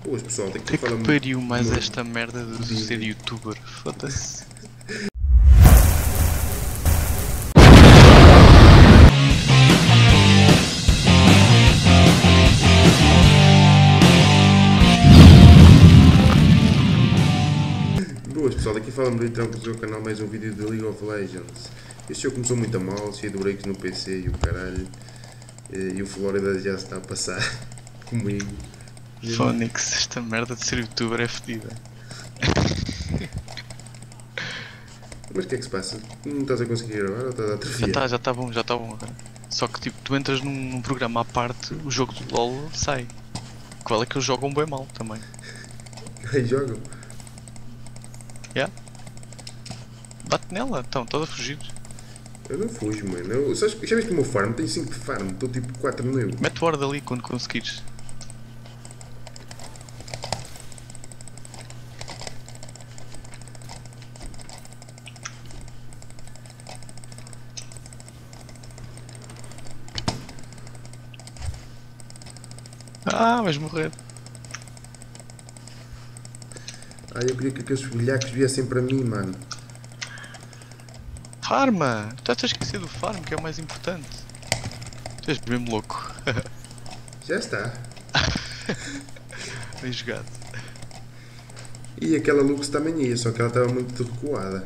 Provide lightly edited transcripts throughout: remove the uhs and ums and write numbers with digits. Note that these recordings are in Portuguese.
Boas pessoal, daqui Até fala que pariu mais muito esta merda de Didi. ser youtuber. Foda-se. Boas pessoal, daqui fala muito então do canal mais um vídeo de League of Legends. Este jogo começou muito a mal, cheio de breaks no PC e o caralho. E o Flórida já se está a passar comigo. Phonix, esta merda de ser youtuber é fedida. Mas o que é que se passa? Não estás a conseguir gravar ou estás a atrofiar? Já tá bom agora. Só que tipo, tu entras num programa à parte, o jogo do LoL sai. Qual é que eles jogam bem mal também. Aí jogam. Yeah? Bate nela, estão todos a fugir. Eu não fujo, mano. Já viste o meu farm? Tenho 5 de farm, estou tipo 4 no eu. Mete o ward ali quando conseguires. Ah, vais morrer. Ai, eu queria que aqueles velhacos viessem para mim, mano. Farma! Estás a esquecer do farm, que é o mais importante. Tu és mesmo louco. Já está. Bem jogado. E aquela Lux também ia, só que ela estava muito recuada.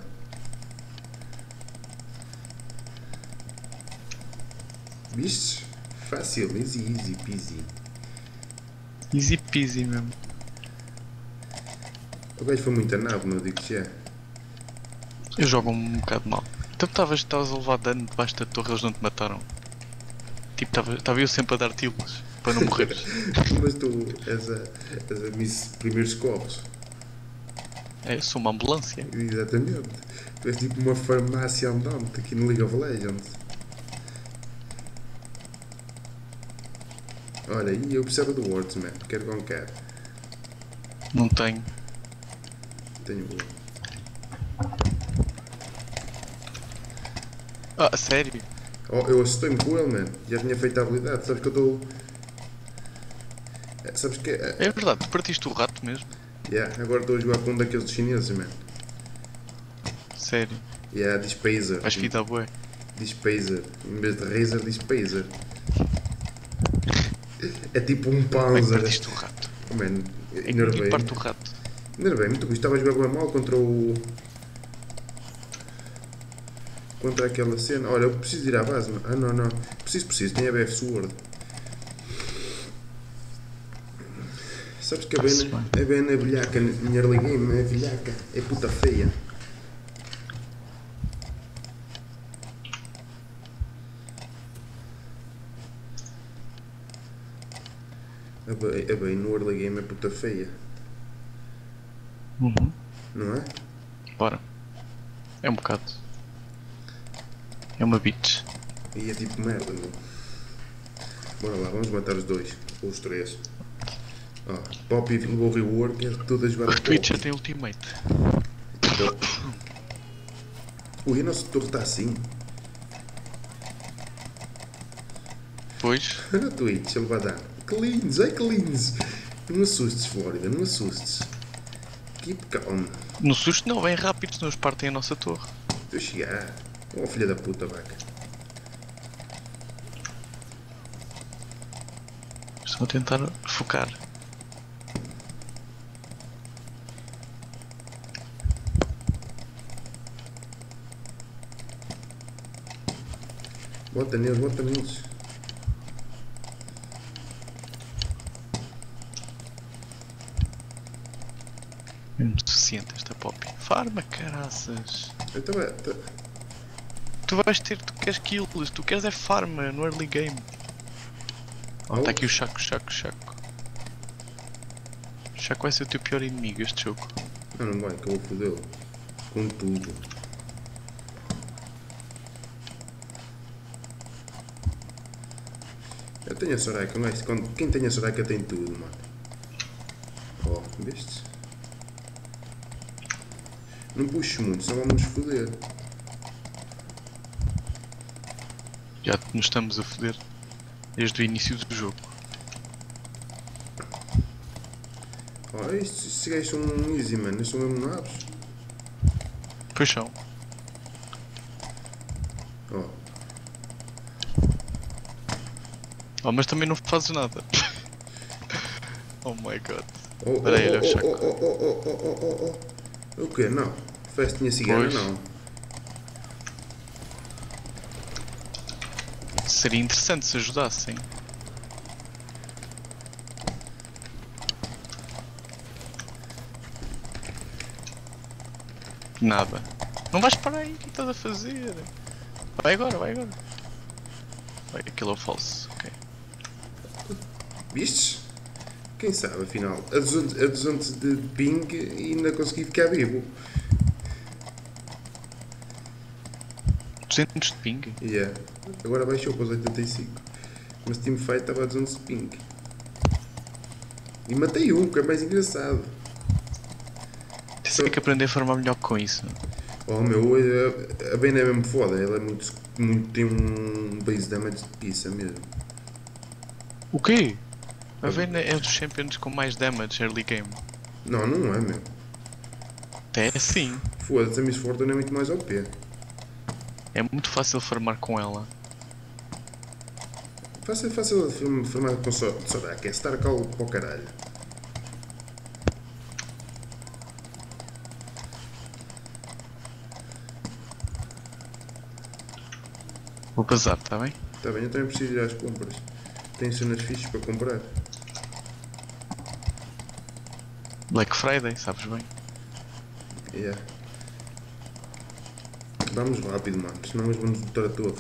Viste? Fácil, easy peasy. Easy peasy mesmo. O gajo foi muito a nabo, não digo já. Eu jogo um bocado mal. Então estavas a levar dano debaixo da torre, eles não te mataram. Tipo, estava eu sempre a dar tilos para não morreres. Mas tu és a Miss Primeiros Copos. É, eu sou uma ambulância. Exatamente. Tu és tipo uma farmácia andante aqui no League of Legends. Olha, e eu precisava do Words, man. Quero conquer. Não tenho. Tenho o. Ah, sério? Oh, eu assustei-me com ele, man. Já tinha feito a habilidade. Sabes que eu estou. Sabes que. É verdade, tu partiste o rato mesmo. Yeah, agora estou a jogar com um daqueles chineses, man. Sério. Yeah, diz Pazer. Vais ficar bué. Diz Pazer. Em vez de Razer, diz Pazer. É tipo um Como é que Panzer. partiste o rato? Man, É que enervei-me. parte o rato. Enervei-me, tu estava a jogar bem mal contra o. Contra aquela cena. Olha, eu preciso ir à base, mano. Ah, não. Preciso. Tem a BF Sword. Sabes que a Bena é velhaca. Minha early game é velhaca. É puta feia. A bem no early game é puta feia. Uhum. Não é? Bora. É um bocado. É uma bitch. E é tipo merda, meu. Bora lá, vamos matar os dois. Ou os três. Ó, Poppy levou o rework, é tudo a jogar O de Twitch já Poppy. tem ultimate. Então, ui, a nossa torre está assim. Pois. Olha o Twitch, ele vai dar. Cleans, ai cleans. Não assustes, Flórida, não assustes. Keep calm. No susto não, vem rápido, senão eles partem a nossa torre. Estou a chegar. Oh, filha da puta, vaca. Estão a tentar focar. Bota neles. Mesmo suficiente esta pop. Farma, caraças. Eu estava. Tu queres kills, tu queres é farma no early game. Oh, tá aqui o Chaco. Chaco vai ser o teu pior inimigo este jogo. Não vai, que eu vou fodê-lo. Com tudo. Eu tenho a Soraka, mas quem tem a Soraka tem tudo, mano. Ó, viste? Não puxes muito, senão vamos nos foder. Já nos estamos a foder desde o início do jogo. Oh, estes gajos são um easy, mano. Eles são mesmo nabos. Pois são. Oh. Oh, mas também não fazes nada. Oh my god. Oh, oh, Espera aí, olha o oh, Chaco. oh, oh, oh, oh, oh, oh, oh, oh. O quê? Não. Festinha cigana, Pois. não. Seria interessante se ajudassem. Nada. Não vais parar aí, o que estás a fazer? Vai agora, vai agora. Vai, aquilo é o falso, ok. Vistes? Quem sabe, afinal. A 200 de ping e ainda consegui ficar vivo. 200 de ping? Yeah. Agora baixou para os 85. Mas Teamfight estava a 200 de ping. E matei um, que é mais engraçado. Tem que aprender a farmar melhor com isso. Oh meu, a Bane é mesmo foda. Ela é muito, tem um base damage de pizza mesmo. O quê? A Vayne é um dos champions com mais damage early game. Não, não é meu. Até assim. Foda-se, a Miss Fortune é muito mais OP. É muito fácil farmar com ela. Fácil formar com Soraka, é Star Call para o caralho. Vou bazar, tá bem? Está bem, eu também preciso ir às compras. Tenho cenas fixes para comprar. Black Friday, sabes bem? Yeah. Vamos rápido, mano, senão nós vamos botar a torre.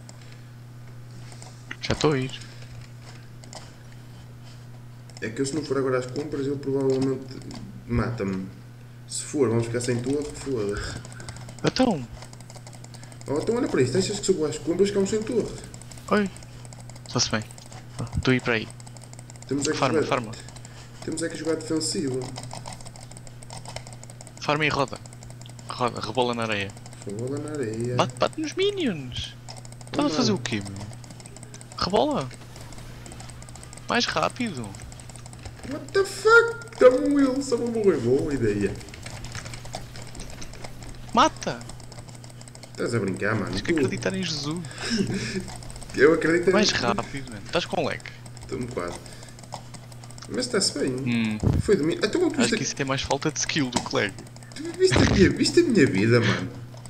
Já estou a ir. É que eu, se não for agora às compras, ele provavelmente mata-me. Se for, vamos ficar sem torre, foda-se. Então, Oh, então olha para isso, deixas que subo às compras, ficamos sem torre. oi. Está-se bem. Estou a ir para aí. Temos é que Farma, jogar, farma. Temos é que jogar defensivo. Farma e roda. Roda, rebola na areia. Foda na areia. Bate, bate nos minions. Estás a fazer o quê, meu? Rebola. Mais rápido. What the fuck? Dá-me um will, só vou morrer. Boa ideia. Mata. Estás a brincar, mano? Tens que acreditar em Jesus. Eu acredito em Mais rápido, mano. Estás com lag. Estou-me quase. Mas está-se bem. Foi de mim. Então, Acho que isso tem mais falta de skill do que lag. viste a minha vida, mano?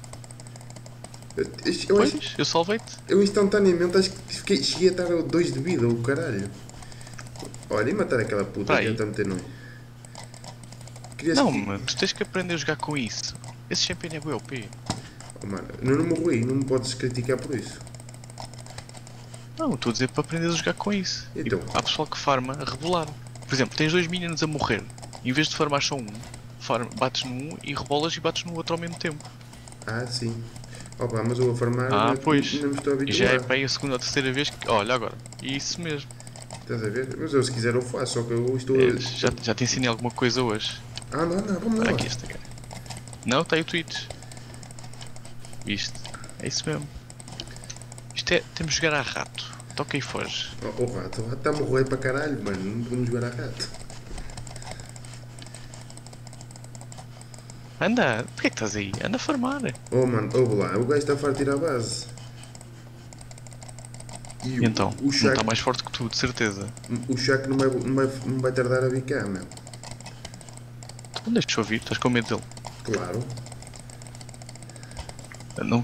Pois, eu salvei-te. Eu instantaneamente acho que cheguei a estar a 2 de vida, o caralho. Olha, e matar aquela puta Para que aí. está a meter no. Querias Não, que... mano, tu tens que aprender a jogar com isso. Esse champion é OP. Oh, mano, eu não morri, não me podes criticar por isso. Não, estou a dizer para aprender a jogar com isso. Então? E há pessoal que farma a rebolar. Por exemplo, tens 2 minions a morrer. Em vez de farmar só um, bates num e rebolas e bates no outro ao mesmo tempo. Ah, sim. Opa, mas eu a farmar Pois. não me estou a E já é habituar. para aí a segunda ou terceira vez que. Olha agora. Isso mesmo. Estás a ver? Mas eu se quiser eu faço, só que eu estou Já te ensinei alguma coisa hoje. Ah, não, vamos Olha lá. aqui esta cara. Não, está aí o Twitch. Viste? É isso mesmo. Isto é. Temos de jogar a rato. Toca e foge. O rato está a morrer para caralho, mano. Não podemos jogar a rato. Anda, porquê que estás aí? Anda a farmar. Oh, mano, ouve lá. O gajo está a farto tirar a base. E Então, o não Shaq, está mais forte que tu, de certeza. o Shaq não vai tardar a bicar, meu. Então deixa eu ouvir, estás com medo dele. Claro. Não.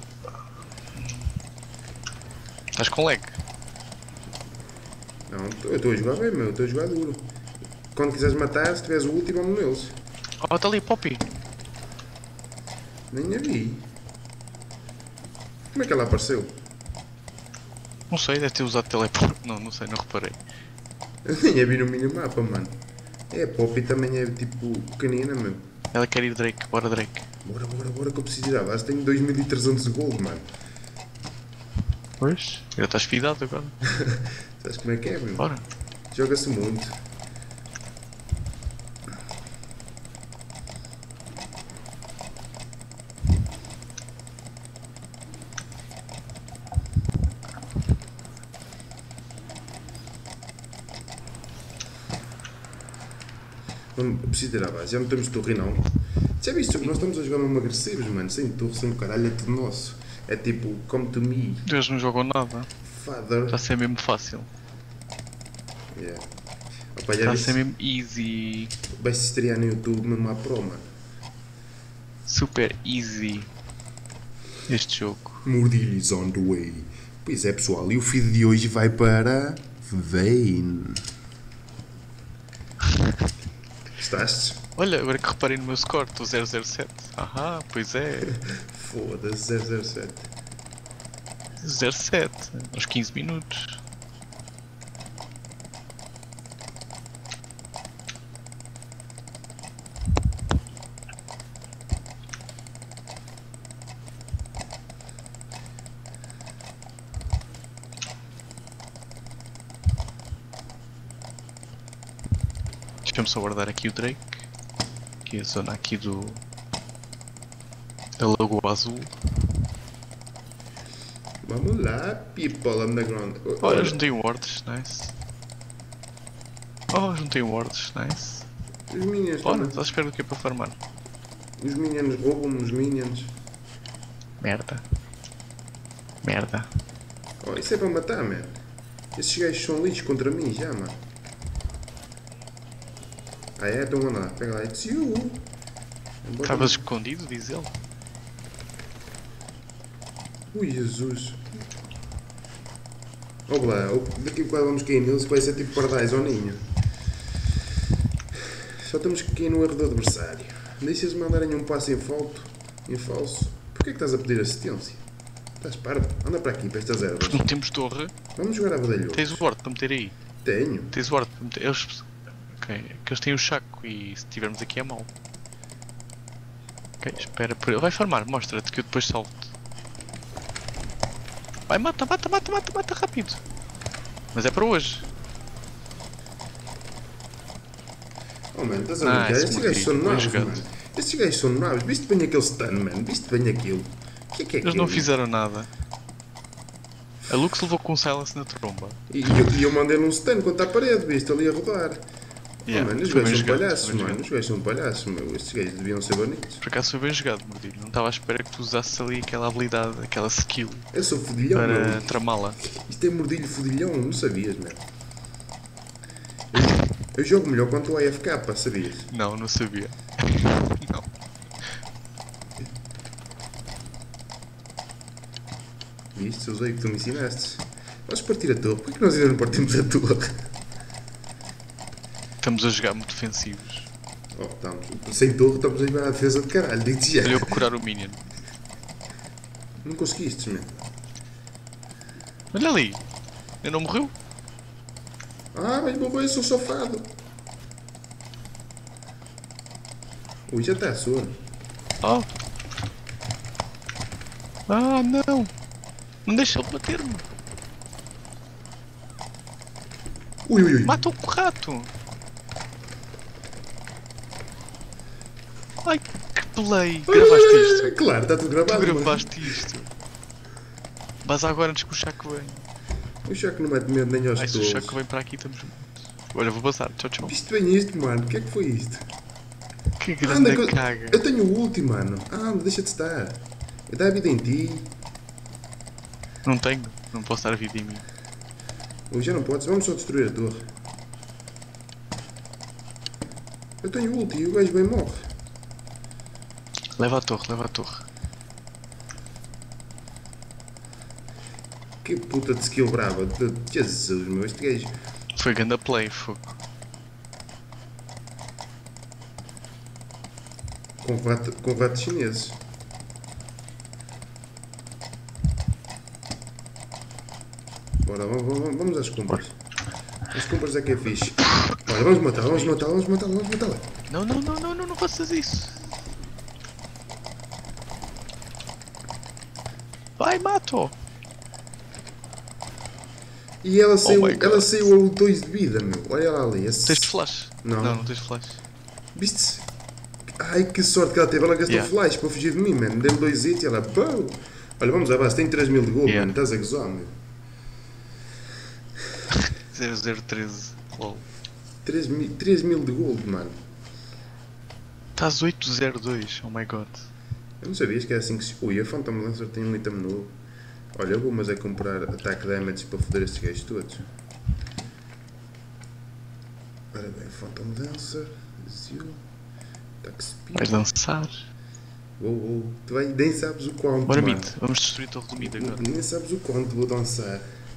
Estás com lag. Não, eu estou a jogar bem, meu. Estou a jogar duro. Quando quiseres matar, se tiveres o último, vamos neles. Oh, está ali o Poppy. Nem a vi. Como é que ela apareceu? Não sei, deve ter usado teleporte. Não sei, não reparei. Eu nem a vi no minimapa, mano. É, a Poppy também é tipo pequenina, meu. Ela quer ir Drake, bora Drake. Bora que eu preciso ir à base. Tenho 2300 de gold, mano. Pois, já estás fidado agora. Sabes como é que é, meu? Bora. Joga-se muito. Preciso ir à base. Já não temos torre, não. Já viste que nós estamos a jogar mesmo agressivos, mano? Sem torre, sem o caralho, é tudo nosso. É tipo, come to me, Eles não jogam nada. father. Está a ser mesmo fácil. Yeah. Opa, já Está a ser viste? mesmo easy. Vai-se estrear no YouTube mesmo à pro, mano. Super easy. Este jogo. Mordilhos on the way. Pois é, pessoal, e o feed de hoje vai para Vayne. Gostaste? Olha, agora que reparei no meu score, estou 007. Ahá, pois é. Foda-se, 007. 07, aos 15 minutos. Deixa-me só guardar aqui o Drake. Aqui a zona aqui do... a Lagoa Azul. Vamos lá, people underground. Olha, juntei wards, nice. Oh, juntei wards, nice. Os minions Olha, também. estás à espera do que é para farmar? Os minions roubam-me os minions. Merda. Merda. Oh, isso é para matar, man. Esses gajos são lixos contra mim já, mano. Ah é? Então anda lá, pega lá. It's you. Bota- Estavas escondido, diz ele. Ui, Jesus. Olha lá, daqui a bocado vamos cair neles, vai ser tipo pardais ao ninho. Só temos que cair no erro do adversário. Deixa-se mandarem um passo em falso. Porquê que estás a pedir assistência? Estás parvo? Anda para aqui, para estas ervas. Não temos torre. Vamos jogar a badalhoca. Tens o ward para meter aí. Tenho. Tens o ward para meter. Eles... Ok, é que eles têm o chaco e se tivermos aqui é mau. Ok, espera por ele. Vai farmar, mostra-te que eu depois salto. Vai, mata, mata, mata, mata, mata rápido. Mas é para hoje. Oh mano, estás a brincar? Nice, Estes gajos são bem novos, jogado. mano. Estes gajos são novos. Viste bem aquele stun, mano. Viste bem aquilo. O que é Eles aquilo? não fizeram nada. A Lux levou com um silence na tromba. E eu mandei-lhe um stun contra a parede, viste ali a rodar. Yeah, Oh, mano, os foi bem gajos são jogado, palhaços, foi bem mano. jogado. Os gajos são palhaços, meu. Estes gajos deviam ser bonitos. Por acaso foi bem jogado, Mordilho. Não estava à espera que tu usasses ali aquela habilidade, aquela skill Eu sou fodilhão, para meu. tramá-la. Isto é mordilho fodilhão, não sabias, meu. Eu jogo melhor quando estou AFK, pá, sabias? Não, não sabia. Não. Viste? Eu usei o que tu me ensinaste. Vamos partir a torre. Porquê que nós ainda não partimos a torre? Estamos a jogar muito defensivos. Oh, estamos. Sem torre estamos a jogar a defesa de caralho, digo-te já. Olha eu curar o minion. Não conseguiste, meu. Olha ali. Ele não morreu? Ah, mas bobão, eu sou safado. Ui, já está a sono. Oh. Ah, não. Não deixa ele bater-me. Ui, ui, ui. Mata o rato. Ai, que play. Gravaste isto. Claro, está tudo Tu gravado. mano. gravaste isto. Mas agora antes que o Chaco vem. O Chaco não mete medo nem aos Ai, se o tolos. Chaco vem para aqui estamos juntos. Olha, vou passar. Tchau, tchau. Viste bem isto, mano? O que é que foi isto? Que Anda, grande que caga. eu tenho o último, mano. Anda, deixa de estar. Eu dou a vida em ti. Não tenho. Não posso dar vida em mim. Hoje já não podes, vamos só destruir a torre. Eu tenho o ulti e o gajo bem morre. Leva a torre, leva a torre. Que puta de skill brava. Jesus, meu, este gajo. Foi grande play, fogo. Com ratos chineses. Bora, vamos às compras. As compras é que é fixe. Olha, vamos matá-la, vamos matá-la, vamos matá-la, vamos matá-la. Não, não, não, não, não, não faças isso. Vai, mato. E ela saiu, my God. ela saiu a 2 de vida, meu. Olha ela ali. Tens flash? Não. Não, não tens flash. Viste? Ai, que sorte que ela teve. Ela gastou Yeah. flash para fugir de mim, mano. Deu-me 2 hits e ela. Pô. Olha, vamos à base. Tem 3.000 de gold, Yeah. mano. Estás a gozar, meu. 0013. LOL. 3.000 de gold, mano. Estás 802, oh my god. Eu não sabias que é assim que se... Ui, a Phantom Lancer tem um item novo. Olha, eu vou mas é comprar Attack Damage para foder estes gajos todos. Ora bem, Phantom Lancer, Zio, Attack Speed. Vais dançar. Tu nem sabes o quanto, Bora mano. mid, vamos destruir a torre do mid agora. Nem sabes o quanto vou dançar.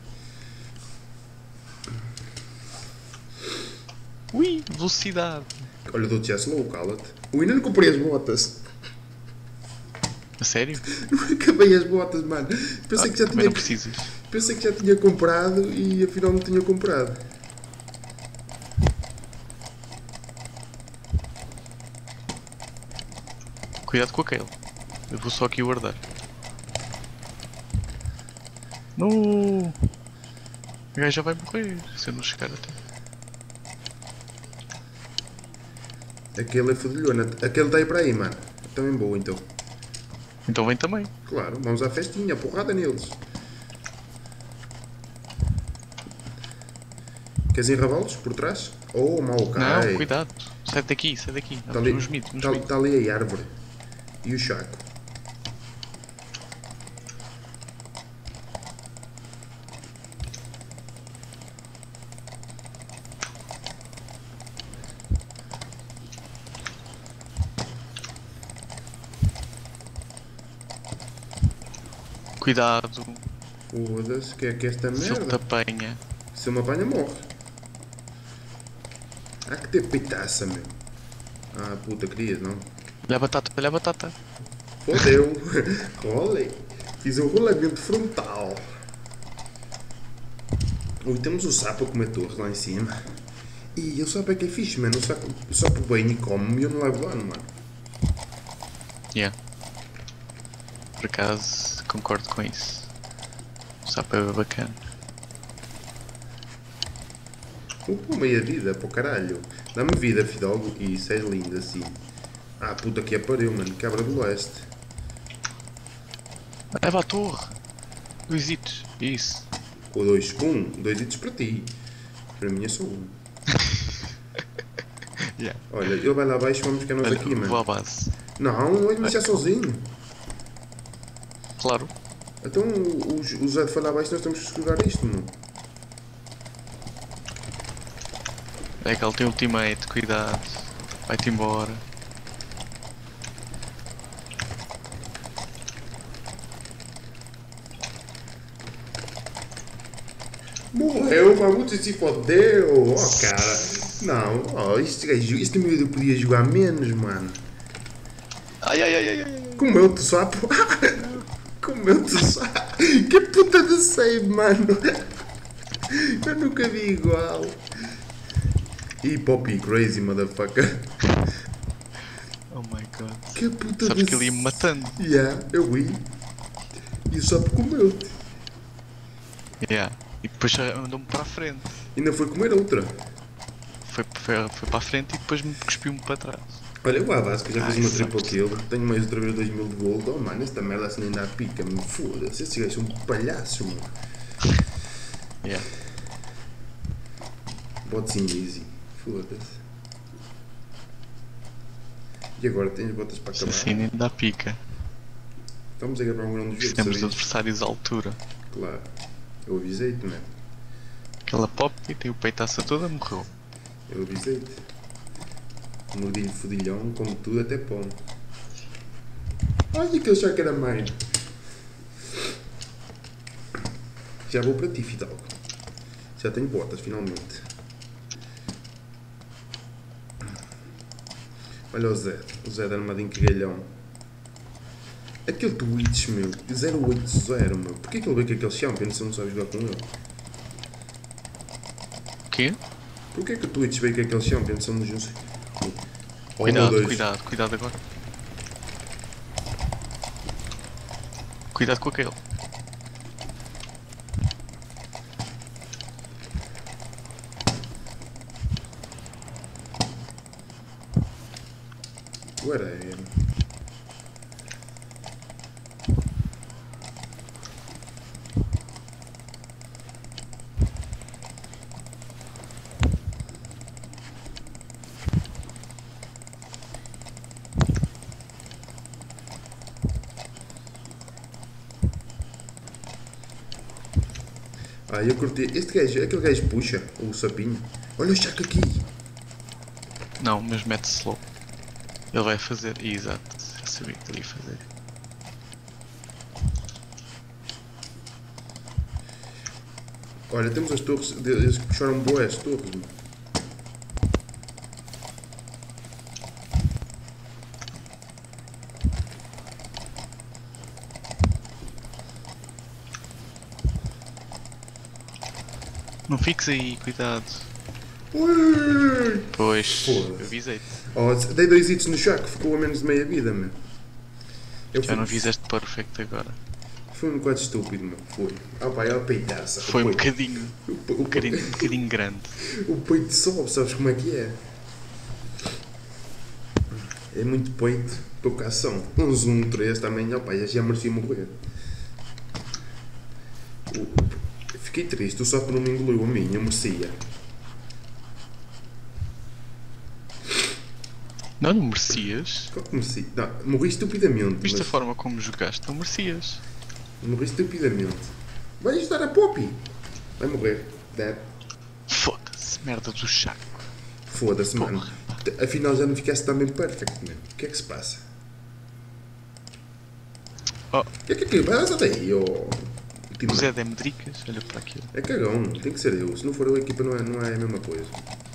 Ui, velocidade. Olha, dou-te já slow, cala-te. Ui, ainda não comprei as botas. A sério? Não acabei as botas, mano. Pensei que já Também tinha... não precisas. Pensei que já tinha comprado e afinal não tinha comprado. Cuidado com aquele. Eu vou só aqui guardar. No. O gajo já vai morrer se eu não chegar até. Aquele é fodilhona. Aquele está aí para aí, mano. Também boa, então. Então vem também. Claro, vamos à festinha, porrada neles. Queres enravá-los por trás? Oh, mal cai. Não, cuidado. Sai daqui, sai daqui. Está ali, Nos mid, nos mid. tá ali a árvore. E o chaco. Cuidado. Foda-se, que é que esta Se ele te merda? apanha. Se eu me apanha, morre. Há que ter peitaça, meu. Ah, puta, querias, não? Olha a batata, olha a batata. Fodeu. Rolei. Fiz um rolamento frontal. Ui, temos o sapo a comer torres lá em cima. E o sapo é que é fixe, mano. O sapo vem e come-me e eu não levo dano, mano. Yeah. Por acaso, concordo com isso. O sapo é bacana. Meia vida, para o caralho. Dá-me vida, Fidalgo. Isso é lindo assim. Ah, puta que apareu, mano. Cabra do leste. Leva a torre. 2 hits. Isso. Ou dois. Dois hits para ti. Para mim é só um. Yeah. Olha, ele vai lá abaixo, vamos ficar nós Olha, aqui, vou mano. à base. Não, ele deixar sozinho. Claro. Então o Zé foi lá abaixo, nós temos que jogar isto, mano. É que ele tem ultimate, cuidado. Vai-te embora. Morreu, Mamute se fodeu. Oh, cara. Não, oh, este miúdo podia jogar menos, mano. Ai, ai, ai, ai, ai. Comeu-te o sapo. Comeu-te o sapo. Que puta de save, mano. Eu nunca vi igual. E Poppy Crazy, motherfucker. Oh my god. Que puta Sabes de... que ele ia-me matando. Yeah, eu vi. E o sapo comeu-te. Yeah. E depois andou-me para a frente. Ainda foi comer outra. Foi para a frente e depois me cuspiu-me para trás. Olha, eu à base que já fiz uma isso triple kill. Tenho mais outra vez 2000 de gold. Oh mano, esta merda assim ainda pica-me. Foda-se, estes gajos são palhaços, mano. Yeah. Bots in easy. Foda-se. E agora tens botas para acabar? Assim nem dá pica. Estamos a gravar um grande jogo, Temos sabias? adversários à altura. Claro. Eu avisei-te, não é? Aquela pop e tem o peitaça toda, morreu. Eu avisei-te. Mordilho fodilhão, como tudo, até pão. Olha que eu achava que era mine. Já vou para ti, Fidalgo. Já tenho botas, finalmente. Olha o Zé de armadinho que galhão. Aquele Twitch, meu, 080, meu. Porquê que ele veio com aquele champion se eu não sabe jogar com ele? O quê? Porquê que o Twitch veio com aquele champion se eu não sei? Oh, meu Cuidado, Deus. cuidado agora. Cuidado com aquele. Whatever. Ah, eu curti. Este gajo, aquele gajo puxa o sapinho. Olha o Chaco aqui. Não, mas mete slow. Ele vai fazer. Exato, eu sabia que ele ia fazer. Olha, temos as torres. Eles puxaram boas as torres, mano. Não fiques aí, cuidado. Ui! Pois, Foda-se. avisei-te. Oh, dei 2 hits no Chaco, ficou a menos de meia vida, meu. Eu Já não fizeste perfect agora. Foi um bocado estúpido, meu. Foi. Ah pá, é a peitaça. Foi O um peito- bocadinho, o peito- um bocadinho grande. O peito sobe, sabes como é que é? É muito peito, tocação. Um zoom 3 também, ó pá, já merecia morrer. Fiquei triste, o Sato não me engoliu a mim, eu merecia. Não, não merecias. Qual que merecia? Não, morri estupidamente. Viste a Mas forma como jogaste? Não merecias. morri estupidamente. Vai ajudar a Poppy. Vai morrer. Dead. Foda-se, merda do Chaco. Foda-se, mano. Afinal já não ficaste tão bem perfect, meu. O que é que se passa? Oh, O que é que vai daí, ó. o Zé dê-me dicas, olha para aquilo. É cagão, tem que ser eu. Se não for eu, a equipa não é a mesma coisa.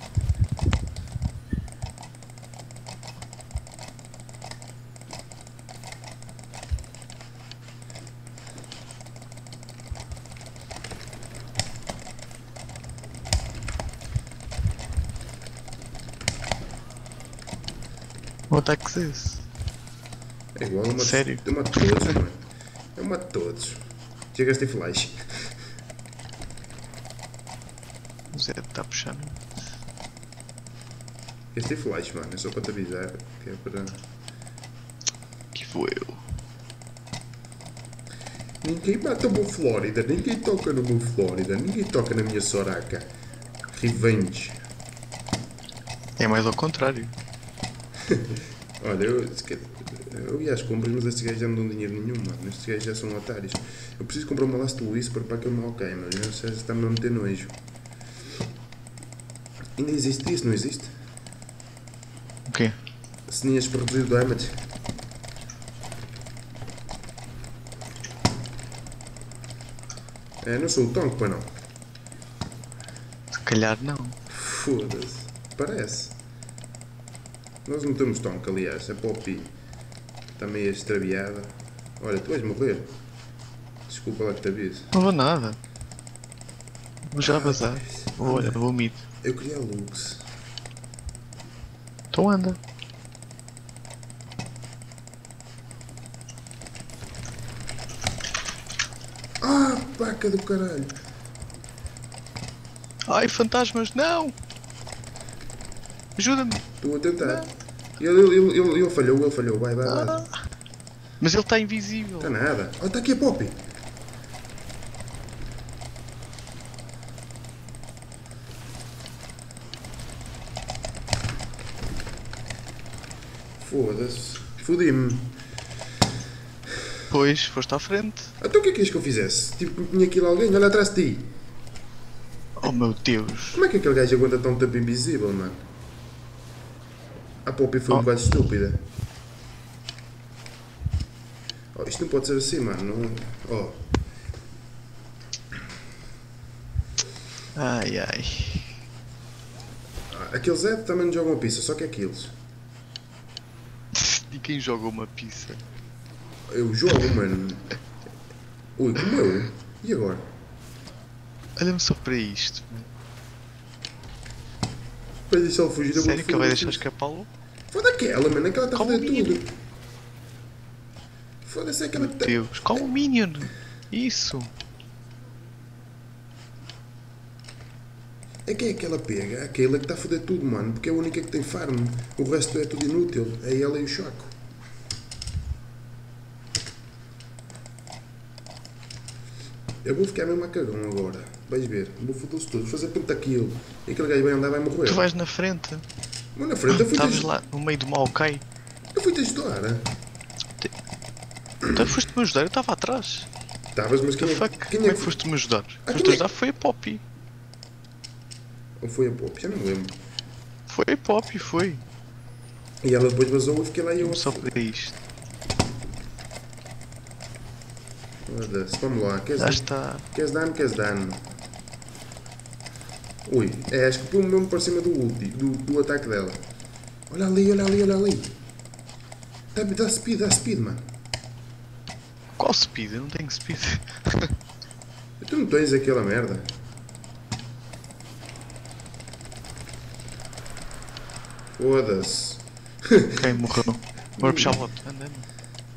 O ataque é esse. É igual, eu mato, Sério? eu mato todos, mano. Eu mato todos. Já gastei flash. O Zé está puxando. Gastei flash, mano. É só para te avisar. Que é para. Que vou eu. Ninguém mata o meu Flórida. Ninguém toca no meu Flórida. Ninguém toca na minha Soraka. Revenge. É mais ao contrário. Olha, eu ia às compras, mas estes gajos já não dão dinheiro nenhum, mano. Estes gajos já são otários. Eu preciso comprar uma Last Whisper para aquele mal cai, mano. Não sei se está-me a meter nojo. Ainda existe isso, não existe? O quê? Ceninhas para reduzir o damage. É, não sou o Tonk, pá, não. Se calhar não. Foda-se. Parece. Nós não temos Tonk, aliás. A Poppy está meio extraviada. Olha, tu vais morrer. Desculpa lá que te aviso. Não vou nada. Vou já vazar. Olha, vou mid. Eu queria a Lux. Então anda. Ah, paca do caralho. Ai, fantasmas, não! Ajuda-me! Estou a tentar. Ele falhou. Vai. Mas ele está invisível. Está nada. Olha, está aqui a Poppy. Foda-se. Fodi-me. Pois, foste à frente. Então o que é que queres que eu fizesse? Tipo, tinha aquilo alguém, olha atrás de ti. Oh meu Deus. Como é que aquele gajo aguenta tão tempo invisível, mano? A Poppy foi um Oh. bocado estúpida. Oh, isto não pode ser assim, mano. Não... Oh. Ai. Aquele Zé também não joga uma pista, só que é aqueles. E quem joga uma pizza? Eu jogo, mano. Ui, comeu. E agora? Olha-me só para isto. Vai deixá-lo fugir, eu vou Sério que ele vai deixar foda-se. escapá-lo? Foda aquela, mano. Aquela está a Calma, fazer menino. tudo. Foda-se aquela Meu que tá... Deus, calma, Minion! Isso! É quem é que ela pega? Aquela que está a foder tudo, mano. Porque é a única que tem farm. O resto é tudo inútil. É ela e o Chaco. Eu vou ficar mesmo a cagão agora. Vais ver. Vou foder-se tudo. Vou fazer pentakill. E aquele gajo vai andar, vai morrer. Tu vais na frente. Mano, na frente, Estavas lá no meio do Maokai. Eu fui-te ajudar. Então foste-me ajudar, eu estava atrás. Estavas, mas The fuck? quem Como é é que foste me ajudar? Ah, Foste quem é- ajudar foi a Poppy. Ou foi a Pop? Já não me lembro. Foi a Poppy, foi. E ela depois vazou e fiquei lá e eu Dê-me a só foder. para isto. Foda-se, vamos lá. Já está. Queres dano? Queres dano? Ui, acho que pôs-me mesmo para cima do ulti, do ataque dela. Olha ali, olha ali, olha ali. Dá speed, mano. Qual speed? Eu não tenho speed. Tu não tens aquela merda. Foda-se. Quem morreu? Bora puxar o outro. Anda, anda.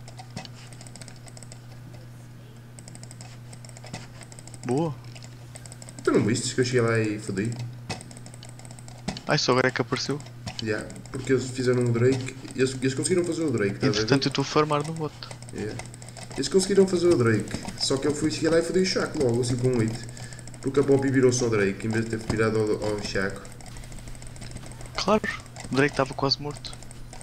Boa. Tu não viste que eu cheguei lá e fodi? Ai, só agora é que apareceu. Já, porque eles fizeram o Drake. Eles conseguiram fazer o Drake, estás a ver? Entretanto, eu estou a farmar no outro. Yeah. Eles conseguiram fazer o Drake. Só que eu cheguei lá e fodi o Shaco logo, assim com um hit. Porque a Poppy virou-se ao Drake em vez de ter virado ao Shaco. Claro, o Drake estava quase morto.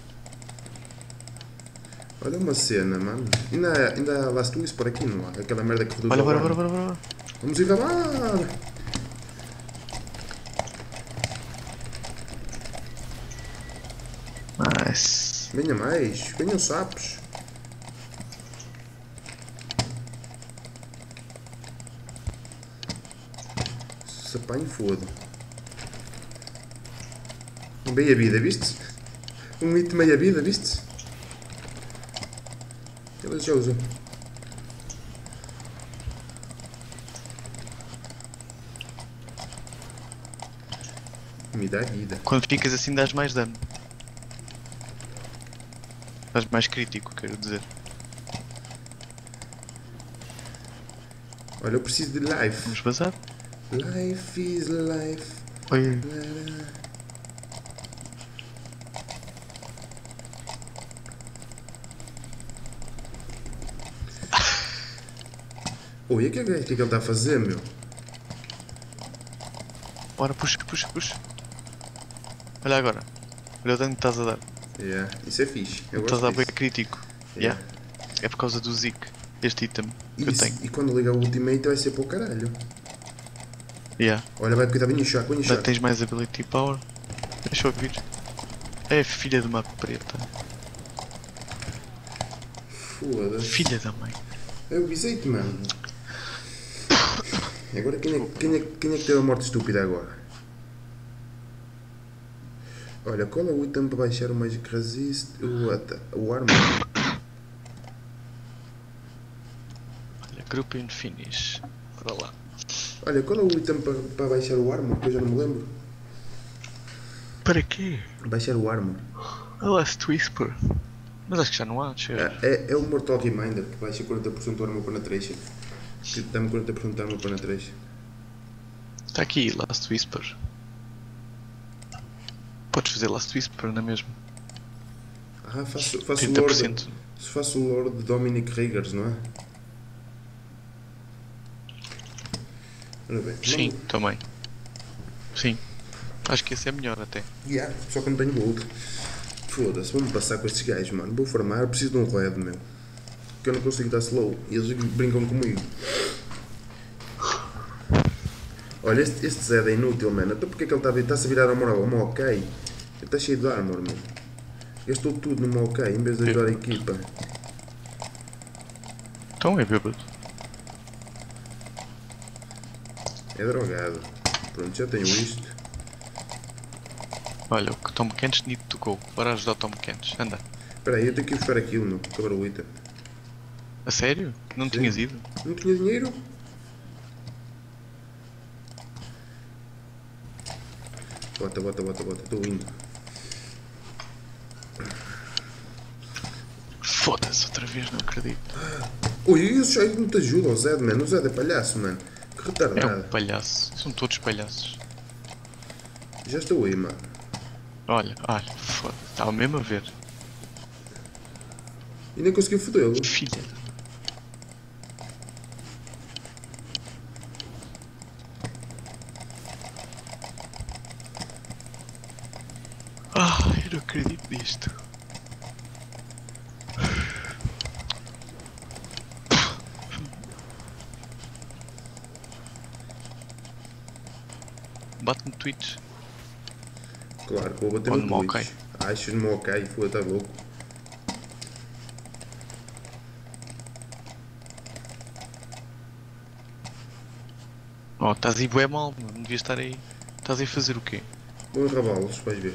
Olha uma cena, mano. Ainda há Last Twist por aqui, não há? Aquela merda que reduz Olha, ao bora, dano. bora, bora, bora. Vamos ir acabar! Nice. Venha mais, venham sapos. Se apanhe, foda. Meia vida, viste? Um hit de meia vida, viste? Ele já usou. Me dá vida. Quando ficas assim dás mais dano. Dás mais crítico, quero dizer. Olha, eu preciso de life. Vamos bazar? Life is life. Oi. Oi, o que é que ele está a fazer, meu? Bora, puxa, puxa, puxa. Olha agora. Olha o dano que estás a dar. Yeah, isso é fixe. Eu Estás a dar gosto bem disso. crítico. Yeah. Yeah. É por causa do Zeke. Este item que eu tenho. E quando ligar o ultimate vai ser para o caralho. Yeah. Olha, vai cuidar, venha o Shaco, venha o Ainda Shaco. tens mais ability power. Deixa eu vir. É filha de uma preta. Foda-se. Filha da mãe. Eu avisei-te, mano. Agora quem é que teve a morte estúpida agora? Olha, qual é o item para baixar o Magic Resist? O Armor. Olha, group in finish. Bora lá. Olha, qual é o item para baixar o Armor? Que eu já não me lembro. Para quê? Baixar o Armor. A Last Whisper. Mas acho que já não há, chega. É o Mortal Reminder que baixa 40% do Armor Penetration. Que dá-me 40% de Armor Penetration. Está aqui, Last Whisper. Podes fazer Last Whisper, não é mesmo? Ah, faço o Lord. 30%. Faço o Lord de Dominic Riggers, não é? Ora bem. Sim, também. Sim. Acho que esse é melhor até. Yeah, só que não tenho gold. Foda-se, vamos passar com estes gajos, mano. Vou farmar, preciso de um red, meu. Que eu não consigo dar slow. E eles brincam comigo. Olha, este Zed é inútil, mano. Até porque é que ele está-se a virar ao Maokai? Ele está cheio de armor, mano. Gastou tudo no Maokai em vez de ajudar a equipa. Então é bêbado. É drogado. Pronto, já tenho isto. Olha, o Tom Kents need to go. Bora ajudar o Tom Kents. Anda. Espera aí, eu tenho que ir buscar aquilo, meu. Acabar o item. A sério? Não Sim. tinhas ido? Não tinha dinheiro? Bota. Estou indo. Foda-se, outra vez, não acredito. Ui, isso já não te ajuda, o Zed, mano. O Zed é palhaço, mano. Que É retardado. um palhaço. São todos palhaços. Já estou aí, mano. Olha, foda-se. Estava mesmo a ver. E nem consegui fodê-lo. Filha. Eu não acredito nisto. bate no Twitch. Claro que vou bater Ou no no Twitch. Achas no ok, foda, tá louco. Oh, estás aí bué mal, mano. Não devias estar aí. Estás aí a fazer o quê? Vou enrabá-los, vais ver.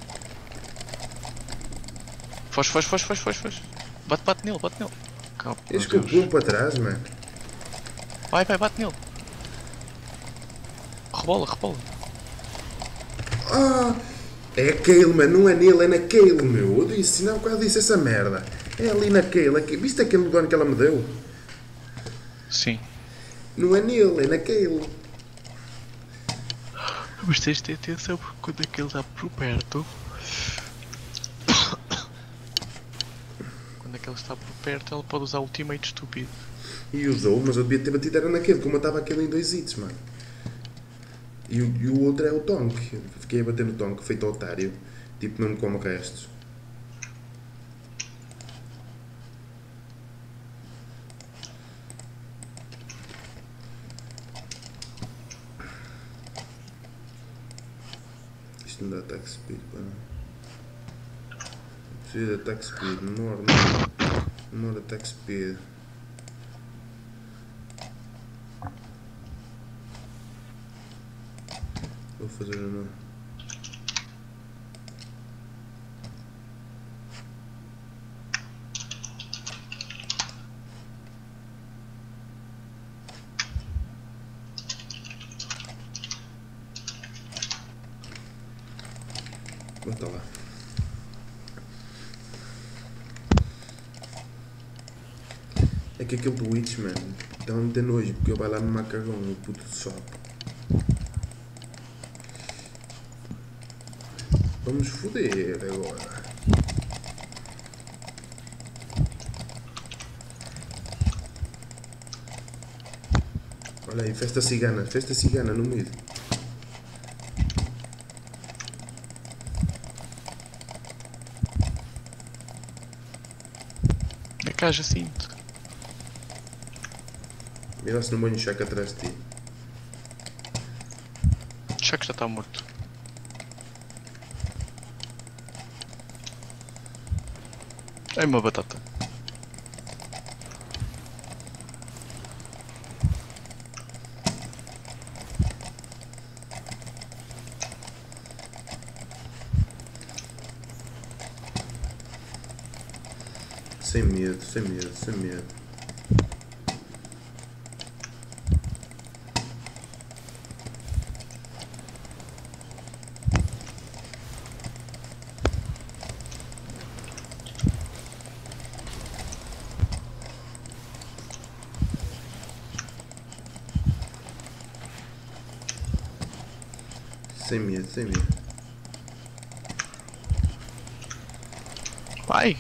Foge. Bate nele. Calma, meu Este que eu Deus. pulo para trás, mano. Vai, bate nele. Rebola. Ah! É aquele, mano, não é nele, é naquele, meu. Eu disse, não, quase disse essa merda. É ali naquele, aqui. Viste aquele dano que ela me deu? Sim. Não é nele, é naquele. Mas tens de ter atenção porque quando aquele está por perto. Quando aquele está por perto, ele pode usar ultimate estúpido. E usou, mas eu devia ter batido era naquele, como eu estava aquele em 2 hits, mano. E o outro é o Tonk. Eu fiquei a bater no Tonk, feito otário. Tipo, não me como restos. Isto não dá attack speed, pá. Preciso de attack speed, more attack speed. Vou fazer uma. Bota lá. É que aquele Twitch, mano, está a meter nojo, porque eu vai lá no macarrão, o puto de shop. Vamos foder agora. Olha aí, festa cigana no meio. É que haja cinto. Mira se não banho chaco atrás de ti. O Chuck já está morto. É uma batata. Sem medo. Sem medo. Vai!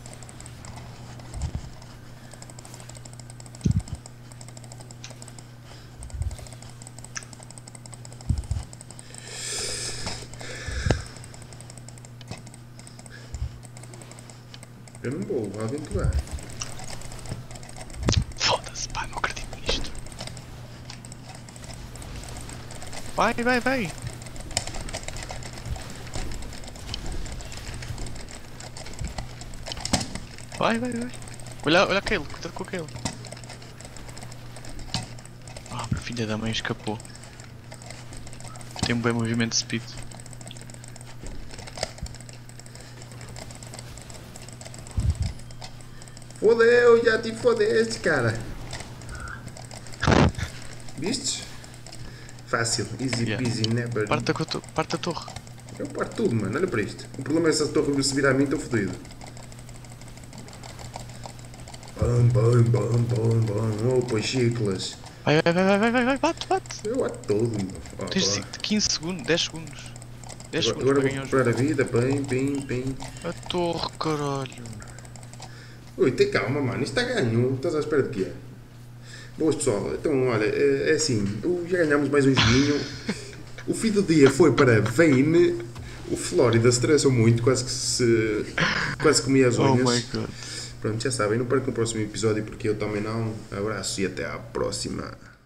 Eu não vou aventurar. Foda-se, pá, não acredito nisto. Vai! Vai! Olha aquele, cuidado com aquele. Ah, a filha da mãe escapou. Tem um bom movimento de speed. Fodeu, já te fodeste, cara. Vistes? Fácil, easy Yeah. peasy, never. Parte da torre. Eu parto tudo, mano, olha para isto. O problema é se a torre se virar a mim, estou fodido. Bam. Oh, pois chiclas. Vai, bate. Eu bato todo, meu. Oh, Tens oh. 15 segundos, 10 segundos. 10 segundos Agora para vou ganhar o jogo. recuperar a vida, pim. A torre, caralho. Ui, tem calma, mano, isto está ganho. Estás à espera de quê? Boas, pessoal. Então, olha, é assim, já ganhámos mais um joguinho. O fim do dia foi para Vayne. O Flórida se estressou muito, quase comia as Oh unhas. my god. Pronto, já sabem, não percam o próximo episódio porque eu também não. Abraço e até à próxima.